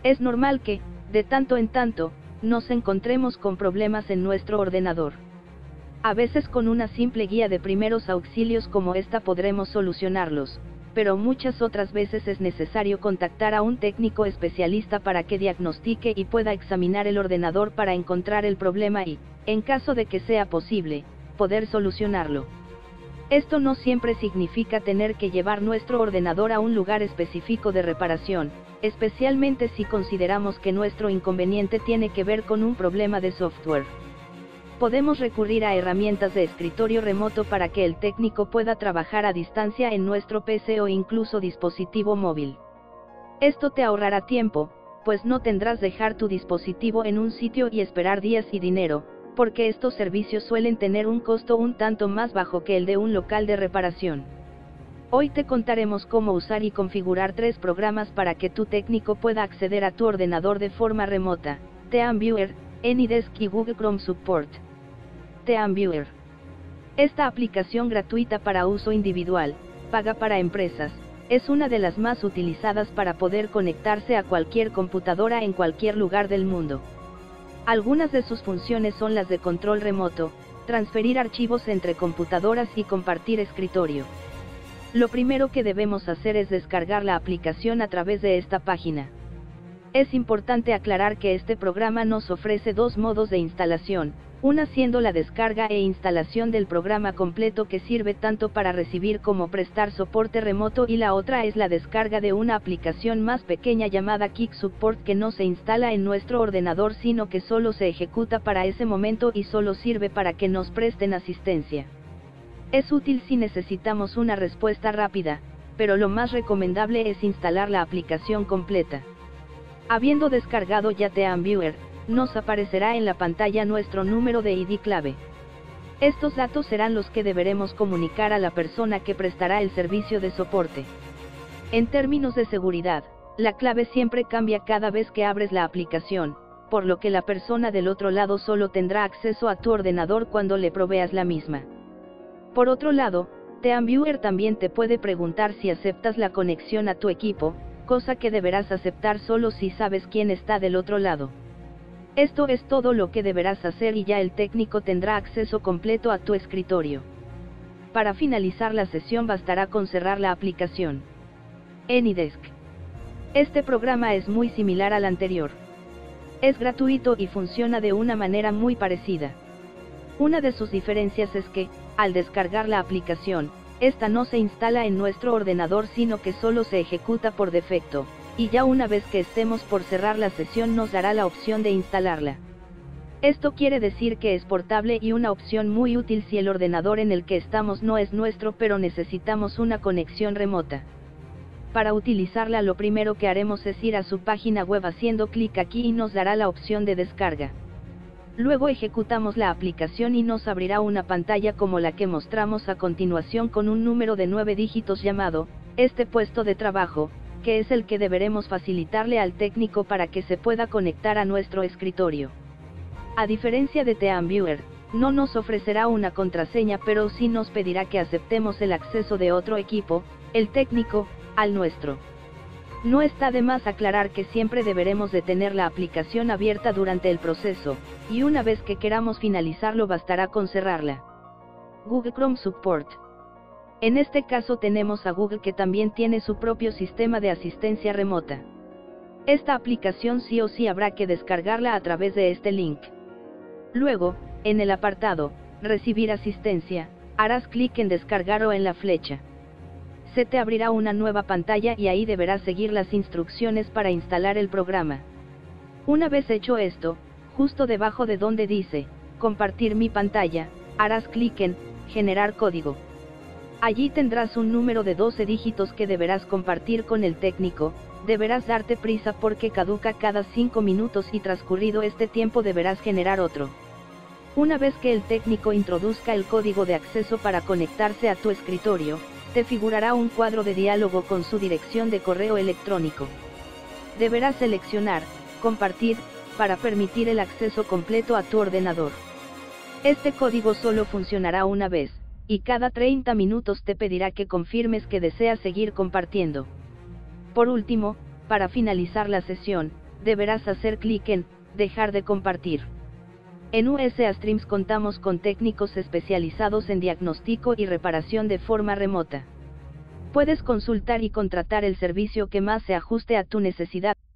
Es normal que, de tanto en tanto, nos encontremos con problemas en nuestro ordenador. A veces con una simple guía de primeros auxilios como esta podremos solucionarlos, pero muchas otras veces es necesario contactar a un técnico especialista para que diagnostique y pueda examinar el ordenador para encontrar el problema y, en caso de que sea posible, poder solucionarlo. Esto no siempre significa tener que llevar nuestro ordenador a un lugar específico de reparación, especialmente si consideramos que nuestro inconveniente tiene que ver con un problema de software. Podemos recurrir a herramientas de escritorio remoto para que el técnico pueda trabajar a distancia en nuestro PC o incluso dispositivo móvil. Esto te ahorrará tiempo, pues no tendrás que dejar tu dispositivo en un sitio y esperar días y dinero, porque estos servicios suelen tener un costo un tanto más bajo que el de un local de reparación. Hoy te contaremos cómo usar y configurar 3 programas para que tu técnico pueda acceder a tu ordenador de forma remota: TeamViewer, AnyDesk y Google Chrome Support. TeamViewer. Esta aplicación gratuita para uso individual, paga para empresas, es una de las más utilizadas para poder conectarse a cualquier computadora en cualquier lugar del mundo. Algunas de sus funciones son las de control remoto, transferir archivos entre computadoras y compartir escritorio. Lo primero que debemos hacer es descargar la aplicación a través de esta página. Es importante aclarar que este programa nos ofrece 2 modos de instalación, una siendo la descarga e instalación del programa completo que sirve tanto para recibir como prestar soporte remoto, y la otra es la descarga de una aplicación más pequeña llamada Quick Support que no se instala en nuestro ordenador sino que solo se ejecuta para ese momento y solo sirve para que nos presten asistencia. Es útil si necesitamos una respuesta rápida, pero lo más recomendable es instalar la aplicación completa. Habiendo descargado ya TeamViewer, nos aparecerá en la pantalla nuestro número de ID clave. Estos datos serán los que deberemos comunicar a la persona que prestará el servicio de soporte. En términos de seguridad, la clave siempre cambia cada vez que abres la aplicación, por lo que la persona del otro lado solo tendrá acceso a tu ordenador cuando le proveas la misma. Por otro lado, TeamViewer también te puede preguntar si aceptas la conexión a tu equipo, cosa que deberás aceptar solo si sabes quién está del otro lado. Esto es todo lo que deberás hacer y ya el técnico tendrá acceso completo a tu escritorio. Para finalizar la sesión bastará con cerrar la aplicación. AnyDesk. Este programa es muy similar al anterior. Es gratuito y funciona de una manera muy parecida. Una de sus diferencias es que, al descargar la aplicación, esta no se instala en nuestro ordenador sino que solo se ejecuta por defecto, y ya una vez que estemos por cerrar la sesión nos dará la opción de instalarla. Esto quiere decir que es portable y una opción muy útil si el ordenador en el que estamos no es nuestro pero necesitamos una conexión remota. Para utilizarla lo primero que haremos es ir a su página web haciendo clic aquí y nos dará la opción de descarga. Luego ejecutamos la aplicación y nos abrirá una pantalla como la que mostramos a continuación con un número de 9 dígitos llamado, este puesto de trabajo, que es el que deberemos facilitarle al técnico para que se pueda conectar a nuestro escritorio. A diferencia de TeamViewer, no nos ofrecerá una contraseña pero sí nos pedirá que aceptemos el acceso de otro equipo, el técnico, al nuestro. No está de más aclarar que siempre deberemos de tener la aplicación abierta durante el proceso, y una vez que queramos finalizarlo bastará con cerrarla. Google Chrome Support. En este caso tenemos a Google que también tiene su propio sistema de asistencia remota. Esta aplicación sí o sí habrá que descargarla a través de este link. Luego, en el apartado, Recibir asistencia, harás clic en Descargar o en la flecha. Se te abrirá una nueva pantalla y ahí deberás seguir las instrucciones para instalar el programa. Una vez hecho esto, justo debajo de donde dice, Compartir mi pantalla, harás clic en, Generar código. Allí tendrás un número de 12 dígitos que deberás compartir con el técnico, deberás darte prisa porque caduca cada 5 minutos y transcurrido este tiempo deberás generar otro. Una vez que el técnico introduzca el código de acceso para conectarse a tu escritorio, te figurará un cuadro de diálogo con su dirección de correo electrónico. Deberás seleccionar, Compartir, para permitir el acceso completo a tu ordenador. Este código solo funcionará una vez, y cada 30 minutos te pedirá que confirmes que deseas seguir compartiendo. Por último, para finalizar la sesión, deberás hacer clic en dejar de compartir. En USA Streams contamos con técnicos especializados en diagnóstico y reparación de forma remota. Puedes consultar y contratar el servicio que más se ajuste a tu necesidad.